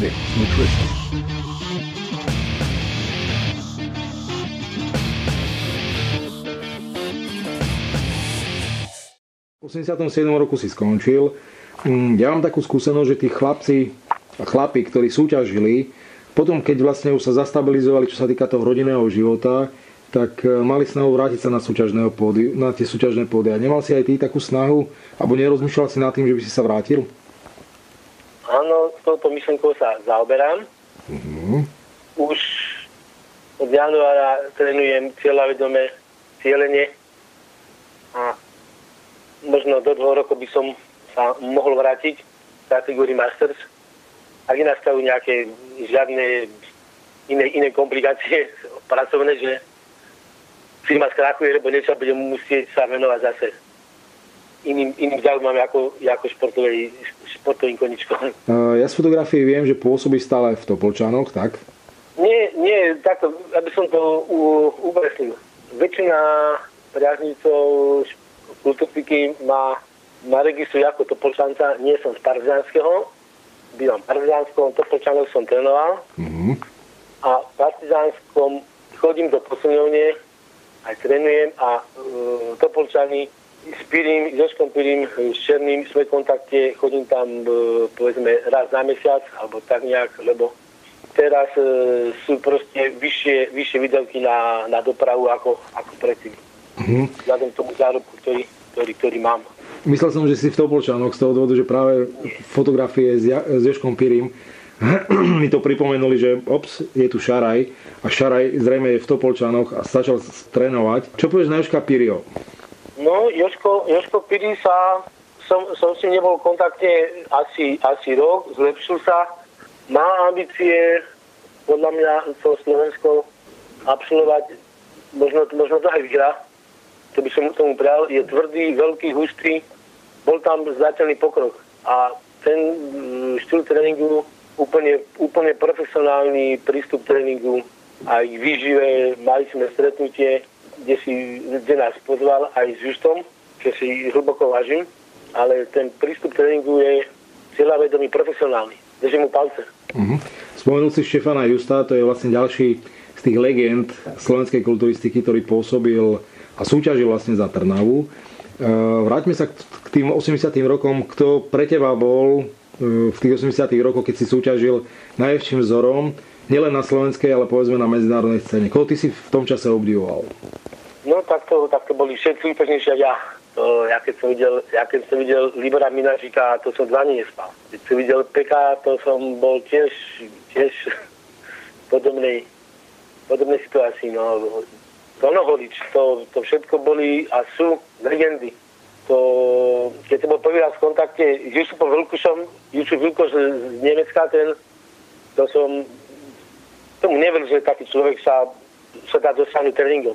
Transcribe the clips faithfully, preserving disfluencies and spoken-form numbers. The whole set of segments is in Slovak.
Mix Nutrition. V osemdesiatom siedmom roku si skončil. Ja mám takú skúsenosť, že tí chlapci a chlapi, ktorí súťažili, potom keď vlastne už sa zastabilizovali, čo sa týka toho rodinného života, tak mali snahu vrátiť sa na, súťažného pódy, na tie súťažné pódia. Nemal si aj ty takú snahu, alebo nerozmýšľal si nad tým, že by si sa vrátil? Áno, s touto myšlenkou sa zaoberám. Uh-huh. Už od januára trénujem cieľavedome cieľenie a možno do dvoch rokov by som sa mohol vrátiť v kategórii Masters. Ak nenastavujú nejaké žiadne iné, iné komplikácie pracovné, že firma skrachuje, lebo niečo budem musieť sa venovať zase iným, iným záujmom ako, ako športovej, športovým koničkom. Ja z fotografií viem, že pôsobí stále v Topolčanoch, tak? Nie, nie, takto, aby som to upresnil. Väčšina priaznivcov kulturistiky má, má registrujú ako Topolčanca. Nie som z Partizánskeho, bývam v Partizánskom, Topolčanov som trénoval. Mm-hmm. A v Partizánskom chodím do posilňovne, aj trénujem a uh, Topolčany s Pirím, s Jožkom Pirím, s Černým sme v kontakte, chodím tam uh, povedzme raz na mesiac, alebo tak nejak, lebo teraz uh, sú proste vyššie, vyššie výdavky na, na dopravu ako, ako predtým. Mm-hmm. Vzhľadom k tomu zárobku, ktorý, ktorý, ktorý mám. Myslel som, že si v Topolčanoch z toho dôvodu, že práve fotografie s, ja, s Jožkom Pirím mi to pripomenuli, že ops, je tu Šaraj a Šaraj zrejme je v Topolčanoch a začal trénovať. Čo povieš na Jožka Piriho? No, Jožko, Jožko Piri sa, som, som si nebol v kontakte asi, asi rok, zlepšil sa, má ambície, podľa mňa to Slovensko absolvovať, možno, možno to aj vyhrá, to by som tomu prijal, je tvrdý, veľký, hustý, bol tam znateľný pokrok a ten štýl tréningu, úplne, úplne profesionálny prístup tréningu, aj výžive, mali sme stretnutie, kde, si, kde nás pozval aj s Justom, čo si hlboko vážim, ale ten prístup tréningu je cieľavedomý, profesionálny. Držím mu palce. Uh-huh. Spomenul si Štefana Justa, to je vlastne ďalší z tých legend slovenskej kulturistiky, ktorý pôsobil a súťažil vlastne za Trnavu. Vráťme sa k tým osemdesiatym rokom. Kto pre teba bol v tých osemdesiatych rokoch, keď si súťažil, najväčším vzorom, nielen na slovenskej, ale povedzme na medzinárodnej scéne? Koho ty si v tom čase obdivoval? No tak to, tak to boli všetci úpežnejšie ja. To, ja, keď som videl, ja keď som videl Libora Minažika, to som dva dní nespal. Keď som videl Peka, to som bol tiež, tiež v podobnej, podobnej situácii. No. Tono Holič, to, to všetko boli a sú legendy. To, keď som bol prvý raz v kontakte s Jusupom Vlkušom, Jusuf Vlkuš z Nemecka, ten, to som tomu neveril, že taký človek sa, sa dá dosiahnuť tréningom.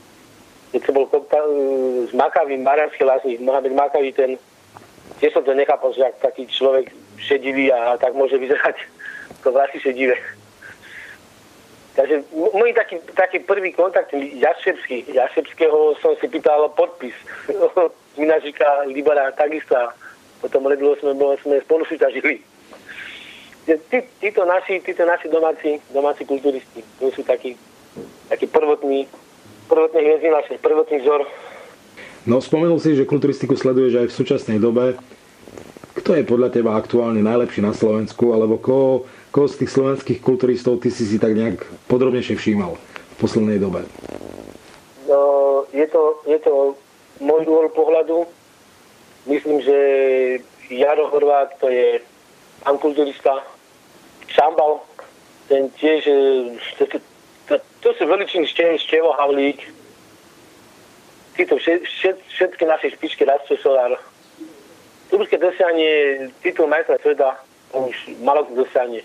Keď som bol kontakt s Makavým, Marianskej Lázny, Mohamed Makaví, ten, tiež som to nechápal, že ak taký človek šedivý a, a tak môže vyzerať to vlasy šedivé. Takže môj taký, taký prvý kontakt, Jaščepský, Jaščepského som si pýtal podpis. Minažika, Libara, takisto. Potom ledlo sme, sme spolu súťažili. Tí, títo naši, títo naši domáci, domáci kulturisti, to sú takí, takí prvotní, prvotné hviezdy naše, prvotný vzor. No, spomenul si, že kulturistiku sleduješ aj v súčasnej dobe. Kto je podľa teba aktuálne najlepší na Slovensku, alebo koho, koho z tých slovenských kulturistov ty si si tak nejak podrobnejšie všímal v poslednej dobe? No, je to, je to môj uhol pohľadu. Myslím, že Jaro Horvát, to je pán kulturista. Šambal, ten tiež, to, to, to, to sú veličiny Števo Havlík. Títo všet, všet, všetky naše špičky Rastio Solár. Turské dosiahne titul majstra sveta už malo dosiahne.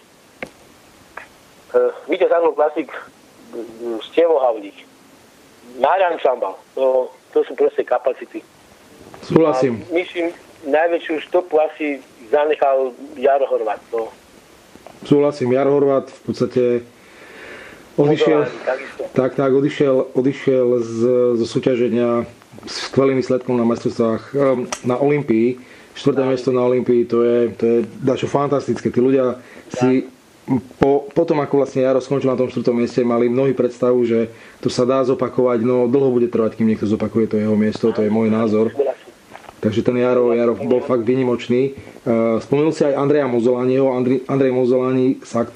Uh, Víťaz Anglo Classic Števo Havlík. Marian Šambal. To, to sú proste kapacity. Súhlasím. A myslím, najväčšiu stopu asi zanechal Jaro Horvát. To... Súhlasím, Jaro Horvát v podstate odišiel, tak, tak, odišiel, odišiel z, zo súťaženia s skvelým výsledkom na majstrovstvách na Olympii. Štvrté miesto na Olympii, to je, to je dačo fantastické. Tí ľudia si po, potom, ako vlastne Jaro skončil na tom štvrtom mieste, mali mnohí predstavu, že to sa dá zopakovať, no dlho bude trvať, kým niekto zopakuje to jeho miesto, to je môj názor. Takže ten Jaro, Jaro bol fakt výnimočný. Spomenul si aj Andreja Mozzolaniho. Andrej, Andrej Mozzolani sa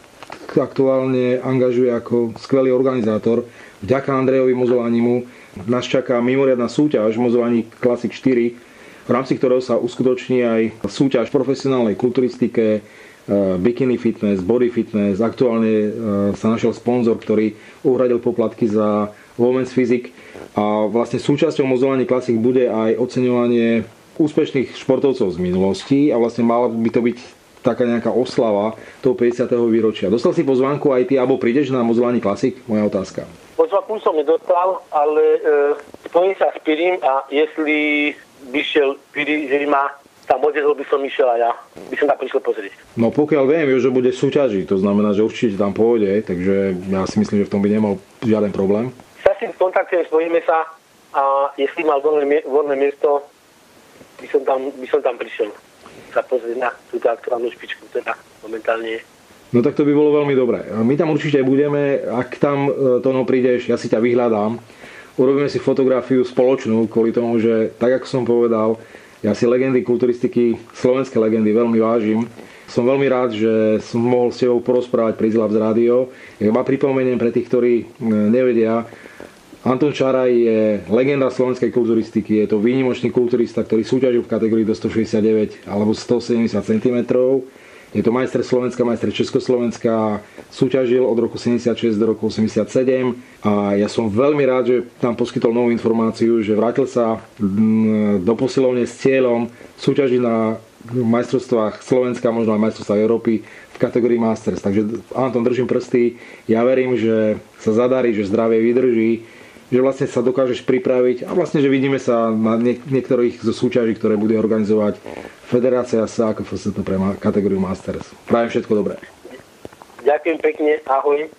aktuálne angažuje ako skvelý organizátor. Vďaka Andrejovi Mozzolanimu nás čaká mimoriadna súťaž Mozzolani Classic štyri, v rámci ktorého sa uskutoční aj súťaž v profesionálnej kulturistike, bikini fitness, body fitness. Aktuálne sa našiel sponzor, ktorý uhradil poplatky za Women's Physique. A vlastne súčasťou Mozzolani Classic bude aj oceňovanie úspešných športovcov z minulosti a vlastne mala by to byť taká nejaká oslava toho päťdesiateho výročia. Dostal si pozvánku aj ty, alebo prídeš na Mozzolani Classic? Moja otázka. Pozvánku som nedostal, ale e, spojím sa s Pirim a jestli by šiel Piri, že ma tam odjedol, by som išiel a ja by som tam prišiel pozrieť. No pokiaľ viem, že bude súťažiť, to znamená, že určite tam pôjde, takže ja si myslím, že v tom by nemal žiaden problém. Sa s tým kontaktujem, spojíme sa a jestli mal voľné, voľné miesto, by som tam, by som tam prišiel sa pozrieť na túto aktuálnu špičku, teda momentálne je. No tak to by bolo veľmi dobré. My tam určite budeme, ak tam Tono prídeš, ja si ťa vyhľadám. Urobíme si fotografiu spoločnú kvôli tomu, že tak ako som povedal, ja si legendy kulturistiky, slovenské legendy veľmi vážim. Som veľmi rád, že som mohol s tebou porozprávať pri Zlabs rádio. Ja ma pripomeniem pre tých, ktorí nevedia, Anton Čaraj je legenda slovenskej kulturistiky, je to výnimočný kulturista, ktorý súťažil v kategórii do stošesťdesiatdeväť alebo stosedemdesiat centimetrov. Je to majster Slovenska, majster Československa, súťažil od roku sedemdesiatšesť do roku osemdesiatsedem a ja som veľmi rád, že nám poskytol novú informáciu, že vrátil sa do posilovne s cieľom súťažiť na majstrovstvách Slovenska, možno aj majstrovstvách Európy v kategórii Masters. Takže Anton, držím prsty, ja verím, že sa zadarí, že zdravie vydrží, že vlastne sa dokážeš pripraviť a vlastne, že vidíme sa na niek- niektorých zo súťaží, ktoré bude organizovať Federácia es á ká ef es pre kategóriu Masters. Prajem všetko dobré. Ďakujem pekne, ahoj.